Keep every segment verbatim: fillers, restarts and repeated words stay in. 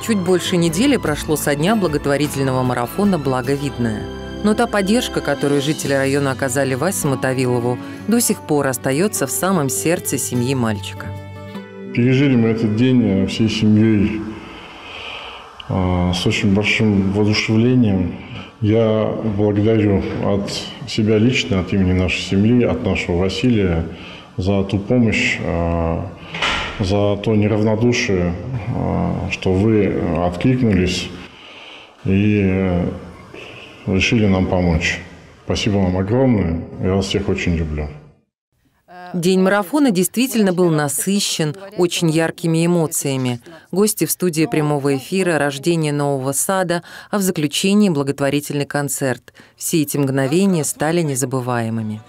Чуть больше недели прошло со дня благотворительного марафона «Благо видное». Но та поддержка, которую жители района оказали Васе Мотовилову, до сих пор остается в самом сердце семьи мальчика. Пережили мы этот день всей семьей э, с очень большим воодушевлением. Я благодарю от себя лично, от имени нашей семьи, от нашего Василия за ту помощь, э, за то неравнодушие, э, что вы откликнулись и э, решили нам помочь. Спасибо вам огромное. Я вас всех очень люблю. День марафона действительно был насыщен очень яркими эмоциями. Гости в студии прямого эфира, рождение нового сада, а в заключении благотворительный концерт. Все эти мгновения стали незабываемыми.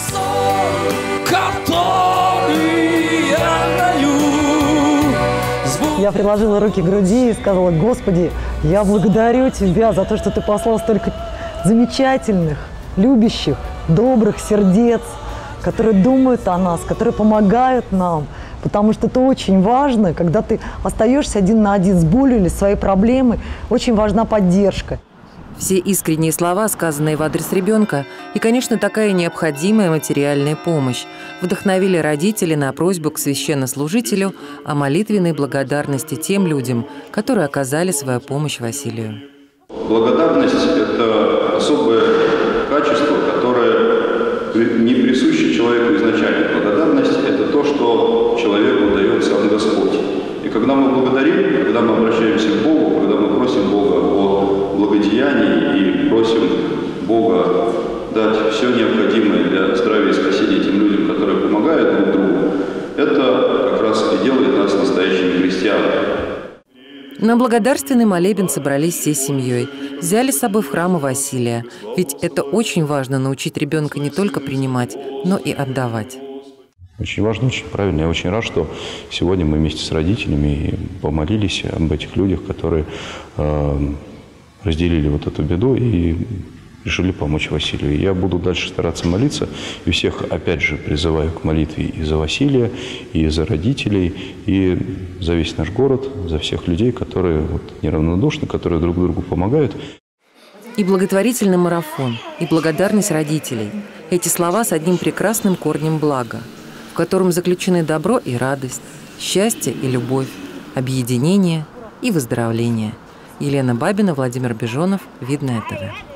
Я приложила руки к груди и сказала: Господи, я благодарю Тебя за то, что Ты послал столько замечательных, любящих, добрых сердец, которые думают о нас, которые помогают нам. Потому что это очень важно, когда ты остаешься один на один с болью или своей проблемой, очень важна поддержка. Все искренние слова, сказанные в адрес ребенка, и, конечно, такая необходимая материальная помощь, вдохновили родителей на просьбу к священнослужителю о молитвенной благодарности тем людям, которые оказали свою помощь Василию. Благодарность – это особое качество, которое не присуще человеку изначально. Благодарность – это то, что человеку дает сам Господь. И когда мы благодарим, когда мы обращаемся к Богу, когда мы просим Бога о благодеянии и просим Бога дать все необходимое для здравия и спасения тем людям, которые помогают друг другу, это как раз и делает нас настоящими христианами. На благодарственный молебен собрались всей семьей. Взяли с собой в храм Василия. Ведь это очень важно — научить ребенка не только принимать, но и отдавать. Очень важно, очень правильно. Я очень рад, что сегодня мы вместе с родителями помолились об этих людях, которые э, разделили вот эту беду и решили помочь Василию. Я буду дальше стараться молиться. И всех, опять же, призываю к молитве и за Василия, и за родителей, и за весь наш город, за всех людей, которые вот неравнодушны, которые друг другу помогают. И благотворительный марафон, и благодарность родителей. Эти слова с одним прекрасным корнем блага, в котором заключены добро и радость, счастье и любовь, объединение и выздоровление. Елена Бабина, Владимир Бежонов, Видное ТВ.